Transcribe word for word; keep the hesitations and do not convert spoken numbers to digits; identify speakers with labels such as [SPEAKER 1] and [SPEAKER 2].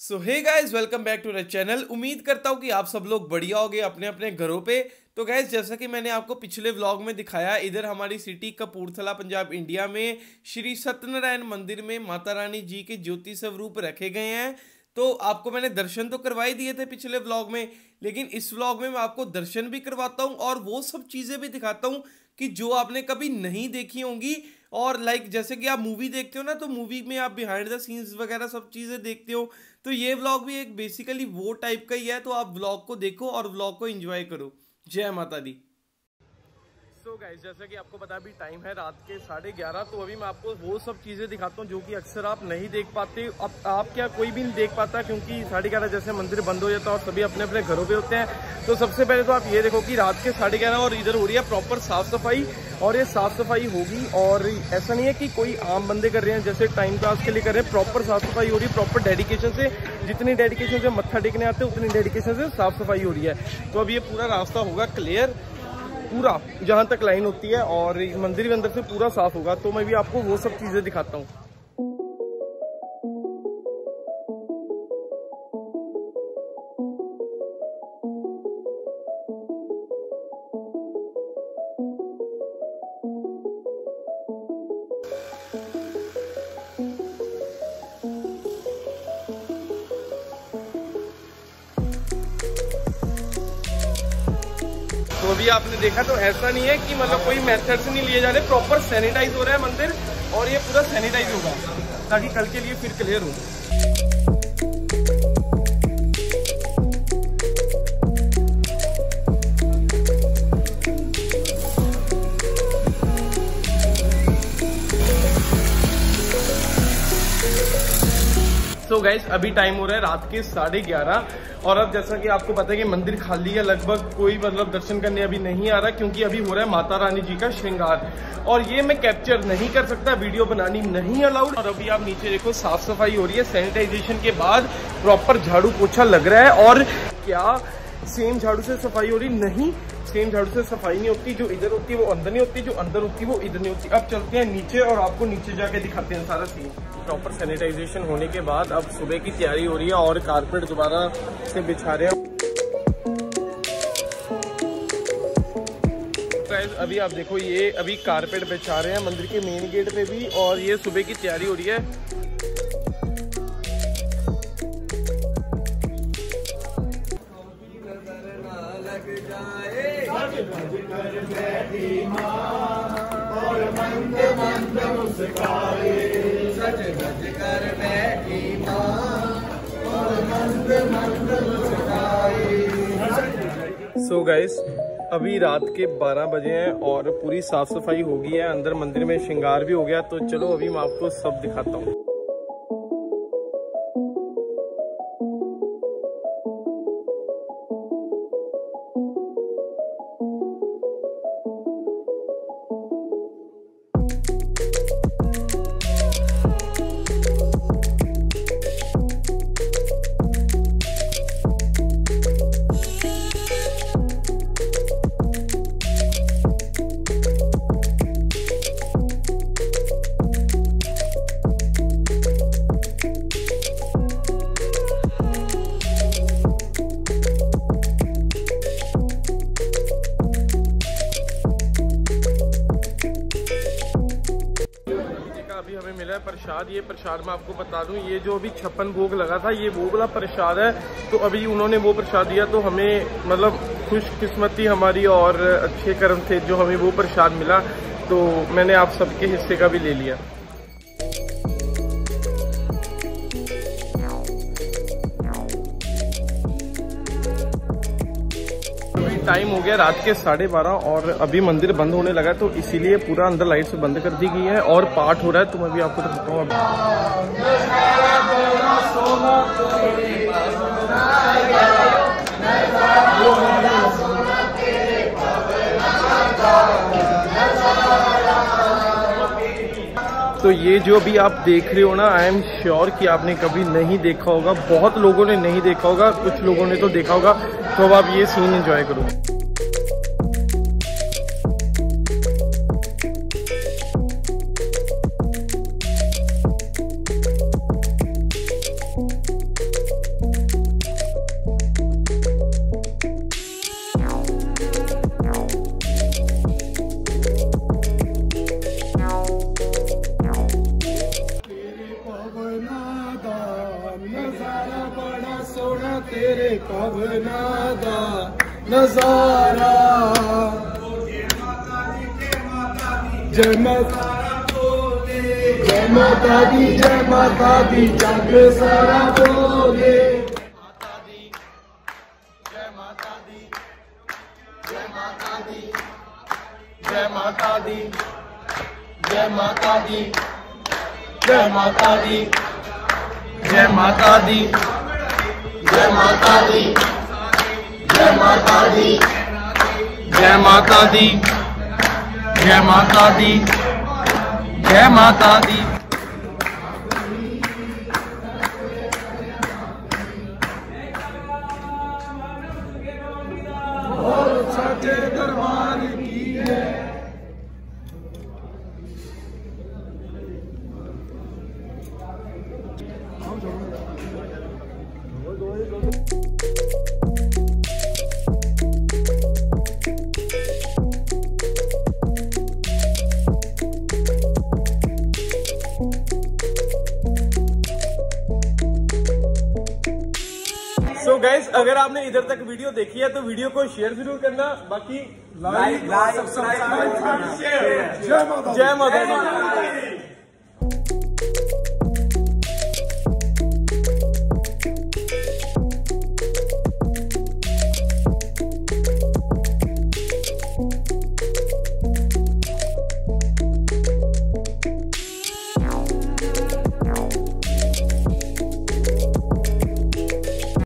[SPEAKER 1] So hey guys, welcome back to the channel. उम्मीद करता हूँ कि आप सब लोग बढ़िया होगे अपने अपने घरों पे। तो गाइस, जैसा कि मैंने आपको पिछले व्लॉग में दिखाया, इधर हमारी सिटी कपूरथला पंजाब इंडिया में श्री सत्यनारायण मंदिर में माता रानी जी के ज्योति स्वरूप रखे गए हैं। तो आपको मैंने दर्शन तो करवाई दिए थे पिछले व्लॉग में, लेकिन इस व्लॉग में मैं आपको दर्शन भी करवाता हूँ और वो सब चीज़ें भी दिखाता हूँ कि जो आपने कभी नहीं देखी होंगी। और लाइक जैसे कि आप मूवी देखते हो ना, तो मूवी में आप बिहाइंड द सीन्स वगैरह सब चीज़ें देखते हो। तो ये व्लॉग भी एक बेसिकली वो टाइप का ही है। तो आप व्लॉग को देखो और व्लॉग को एंजॉय करो। जय माता दी। सो गाइस, जैसा कि आपको पता अभी टाइम है रात के साढ़े ग्यारह। तो अभी मैं आपको वो सब चीज़ें दिखाता हूँ जो कि अक्सर आप नहीं देख पाते। अब आप क्या कोई भी नहीं देख पाता, क्योंकि साढ़े ग्यारह जैसे मंदिर बंद हो जाता है और सभी अपने अपने घरों पे होते हैं। तो सबसे पहले तो आप ये देखो कि रात के साढ़े ग्यारह और इधर हो रही है प्रॉपर साफ सफाई। और ये साफ सफाई होगी, और ऐसा नहीं है कि कोई आम बंदे कर रहे हैं जैसे टाइम पास के लिए कर रहे हैं। प्रॉपर साफ सफाई हो रही है, प्रॉपर डेडिकेशन से। जितनी डेडिकेशन से मत्था टेकने आते हैं उतनी डेडिकेशन से साफ सफाई हो रही है। तो अब ये पूरा रास्ता होगा क्लियर, पूरा जहाँ तक लाइन होती है, और मंदिर के अंदर से पूरा साफ होगा। तो मैं भी आपको वो सब चीजें दिखाता हूँ। तो अभी आपने देखा, तो ऐसा नहीं है कि मतलब कोई मेथड्स नहीं लिए जा रहे, प्रॉपर सैनिटाइज हो रहा है मंदिर। और ये पूरा सैनिटाइज होगा ताकि कल के लिए फिर क्लियर हो। तो गाइस, अभी टाइम हो रहा है रात के साढ़े ग्यारह। और अब जैसा कि आपको पता है कि मंदिर खाली है, लगभग कोई मतलब दर्शन करने अभी नहीं आ रहा, क्योंकि अभी हो रहा है माता रानी जी का श्रृंगार। और ये मैं कैप्चर नहीं कर सकता, वीडियो बनानी नहीं अलाउड। और अभी आप नीचे देखो, साफ सफाई हो रही है। सैनिटाइजेशन के बाद प्रॉपर झाड़ू पोछा लग रहा है। और क्या सेम झाड़ू से सफाई हो रही? नहीं, सेम झाड़ू से सफाई नहीं होती। जो इधर होती है वो अंदर नहीं होती, जो अंदर होती है वो इधर नहीं होती। अब चलते हैं नीचे और आपको नीचे जाके दिखाते हैं सारा सीन। प्रॉपर सैनिटाइजेशन होने के बाद अब सुबह की तैयारी हो रही है और कारपेट दोबारा से बिछा रहे हैं। अभी आप देखो, ये अभी कारपेट बिछा रहे हैं मंदिर के मेन गेट पे भी, और ये सुबह की तैयारी हो रही है। सो गाइस, अभी रात के बारह बजे हैं और पूरी साफ सफाई हो गई है। अंदर मंदिर में श्रृंगार भी हो गया। तो चलो अभी मैं आपको सब दिखाता हूँ। अभी हमें मिला है प्रसाद। ये प्रसाद मैं आपको बता दूं, ये जो अभी छप्पन भोग लगा था, ये वो वाला प्रसाद है। तो अभी उन्होंने वो प्रसाद दिया, तो हमें मतलब खुशकिस्मती हमारी और अच्छे कर्म थे जो हमें वो प्रसाद मिला। तो मैंने आप सबके हिस्से का भी ले लिया। टाइम हो गया रात के साढ़े बारह और अभी मंदिर बंद होने लगा, तो इसीलिए पूरा अंदर लाइट से बंद कर दी गई है और पाठ हो रहा है। तो मैं भी आपको दिखाता हूँ। तो ये जो भी आप देख रहे हो ना, आई एम श्योर कि आपने कभी नहीं देखा होगा। बहुत लोगों ने नहीं देखा होगा, कुछ लोगों ने तो देखा होगा। तो अब आप ये सीन एंजॉय करो।
[SPEAKER 2] सोना तेरे कवना दा नजारा। जय माता जय माता दी जय माता दी जग सारा बोले। जय माता दी जय माता दी जय माता दी जय माता दी जय माता दी जय माता दी जय माता दी जय माता दी जय माता दी जय माता दी जय माता दी। और साचे दरबार की है।
[SPEAKER 1] सो गाइस, अगर आपने इधर तक वीडियो देखी है तो वीडियो को शेयर जरूर करना। बाकी लाइक सब्सक्राइब जय माता दी।